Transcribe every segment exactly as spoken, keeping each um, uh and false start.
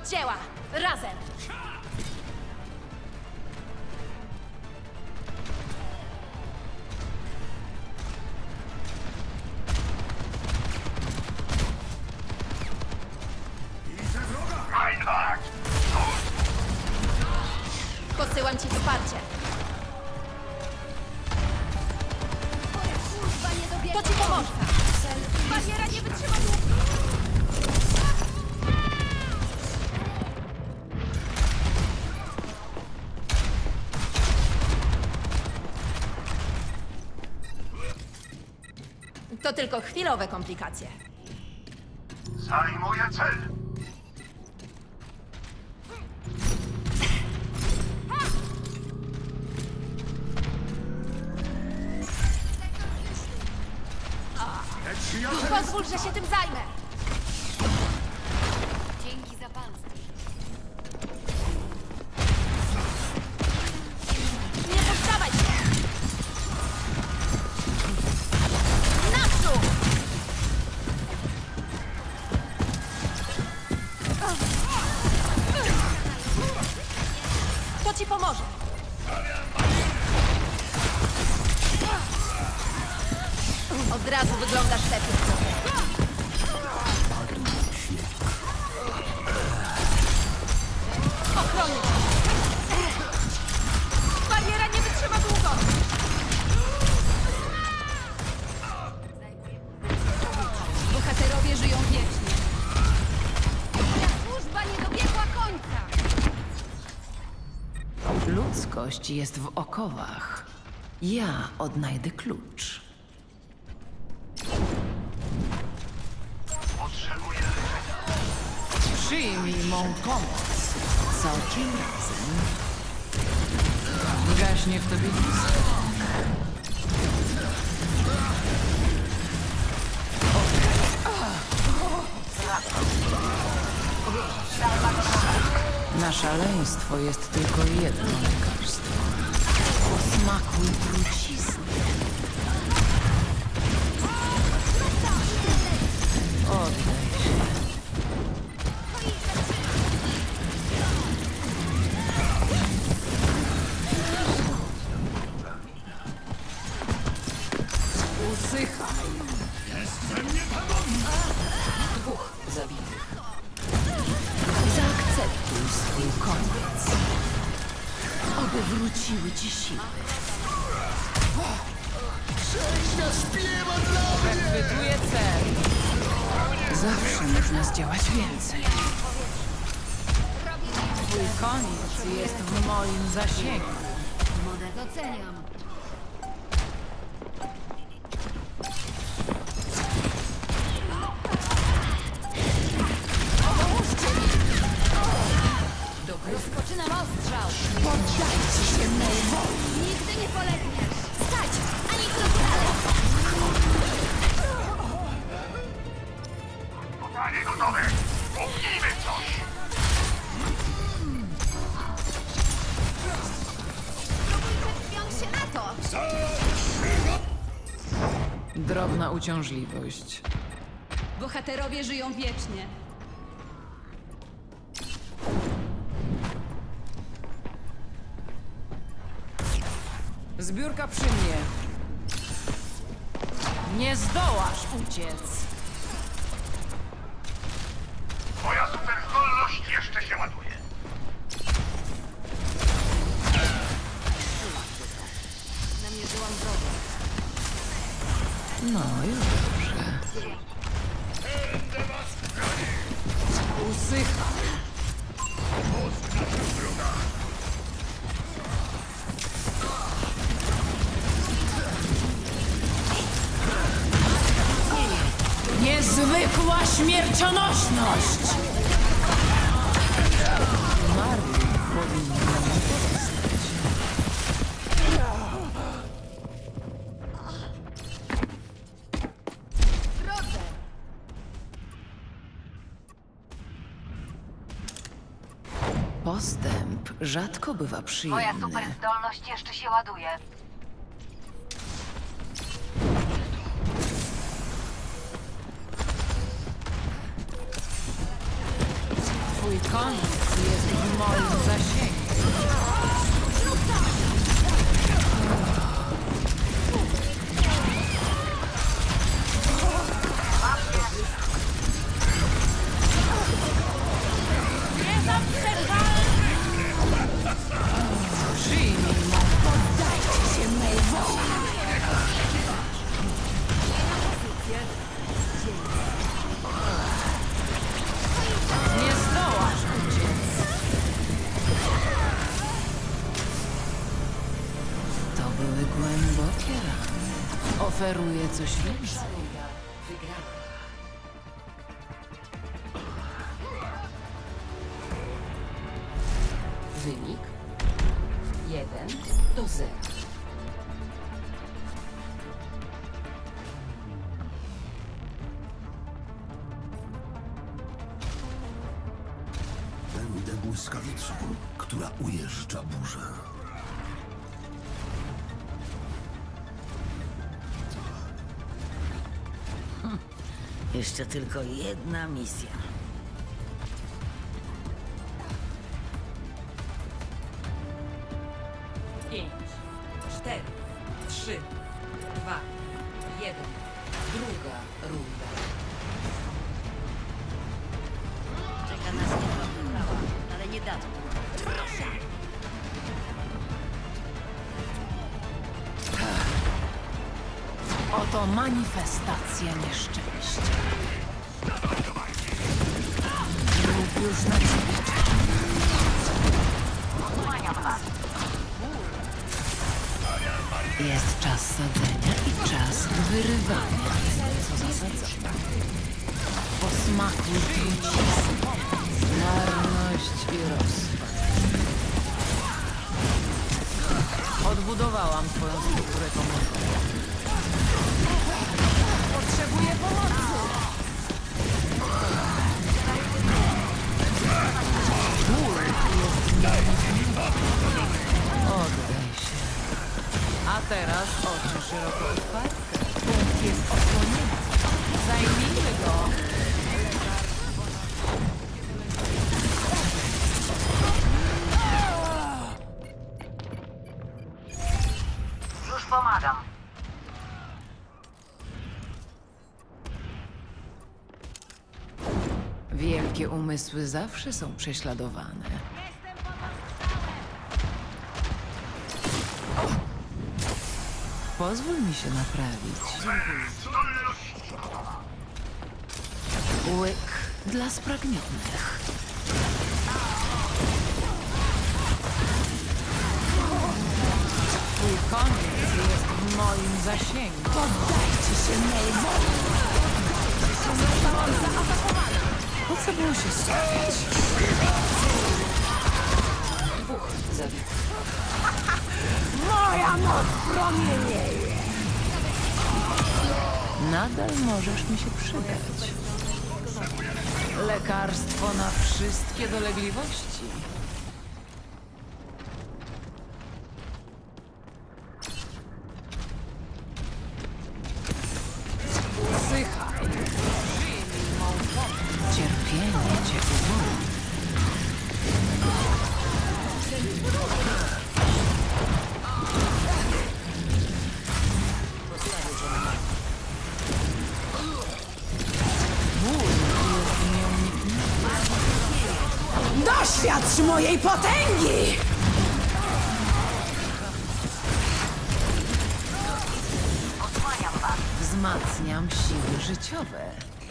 Dość dzieła! Razem! Posyłam ci wsparcie. To ci pomoże. Bariera nie wytrzyma długo. To tylko chwilowe komplikacje. Zajmuję cel. Pozwól, że się tym zajmę. Dzięki za pancerz. Nie poddawaj się! Naprzód! To ci pomoże. Od razu wyglądasz lepiej. Ochronię! Bariera nie wytrzyma długo! Bohaterowie żyją wiecznie. Moja służba nie dobiegła końca. Ludzkość jest w okowach. Ja odnajdę klucz. Potrzebuję leczenia. Przyjmij mą pomoc. Całkiem razem. Gaśnie w tobie list. Na szaleństwo jest tylko jedno lekarstwo. Posmakuj trucizny. Oddaj się. Usychaj. Dwóch zabitych. Zaakceptuj swój koniec. Oby wróciły ci siły. Przechwytuję cel. Zawsze można zdziałać więcej. Twój koniec jest w moim zasięgu. Doceniam. Rozpoczynam ostrzał. Poddajcie się mej woli. Nigdy nie polegniesz. Stać! Ani kroku dalej! Podanie gotowe. Pomnijmy coś. Wiąż się na to! Drobna uciążliwość. Bohaterowie żyją wiecznie. Zbiórka przy mnie. Nie zdołasz uciec. Moja superzdolność jeszcze się ładuje. Namierzyłam drogę. No już dobrze. Będę was bronił. Usychaj. Oznacza wroga. Niezwykła śmiercionośność! Marli powinna mi pozostać. Drodze. Postęp rzadko bywa przyjemny. Moja superzdolność jeszcze się ładuje. Twój koniec jest w moim zasięgu. Nie zdołasz uciec. To były głębokie rany. Oferuję coś więcej. Wynik jeden do zera. Będę błyskawicą, która ujeżdża burzę. Jeszcze tylko jedna misja. Pięć, cztery, trzy, dwa, jeden. Druga runda. Czeka nas niezła wyprawa, ale nie dadzą. Oto manifestacja nieszczęścia. Lub już na ciebie czeka. Jest czas sadzenia i czas wyrywania tego, co zasadzono. Posmakuj trucizny, marność i rozpad. Odbudowałam twoją strukturę komórkową. Potrzebuję pomocy! Ból jest niemożliwy. Oddaj się. A teraz oczy szeroko otwarte. Punkt jest odsłonięty. Zajmijmy go. Już pomagam. Wielkie umysły zawsze są prześladowane. Pozwól mi się naprawić. Łyk dla spragnionych. Twój koniec jest w moim zasięgu. Poddajcie się mej woli. Zostałam zaatakowana. Po co było się stawiać? Dwóch zabitych. Moja moc promienieje. Nadal możesz mi się przydać. Lekarstwo na wszystkie dolegliwości. Usychaj. Przyjmij mą pomoc. Cierpienie cię uwolni. Doświadcz mojej potęgi! Osłaniam was. Wzmacniam siły życiowe.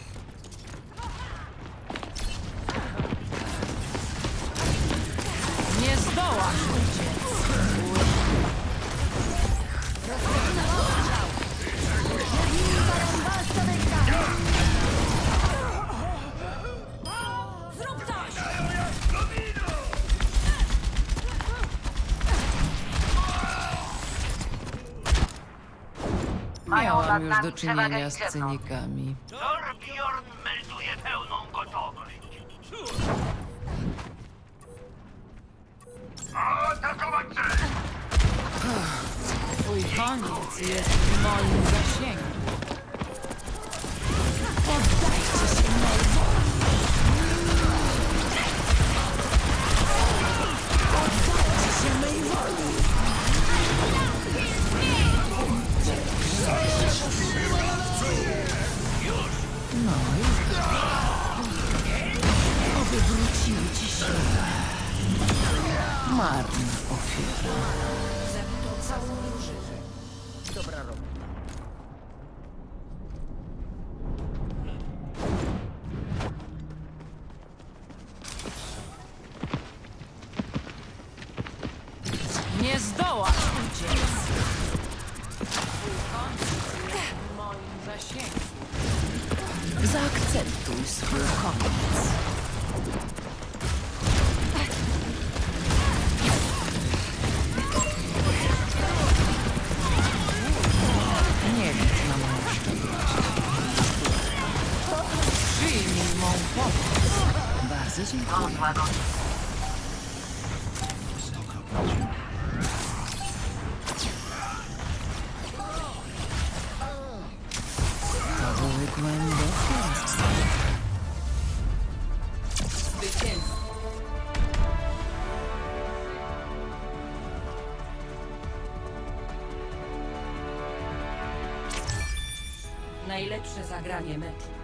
Nie zdołasz uciec. Zrób coś! Miałam już do czynienia z cynikami. Torbjorn melduje pełną gotowość. Atakować cel! Twój koniec jest w moim zasięgu. Poddajcie się mej woli. Marna ofiara. Zabito całą drużynę. Dobra robota. Nie zdołasz uciec. Twój koniec jest w moim zasięgu. Zaakceptuj swój koniec. Nie licz na moją szczodrość. Przyjmij mą pomoc. Bardzo dziękuję. To były głębokie rany. Zwycięstwo. Najlepsze zagranie meczu.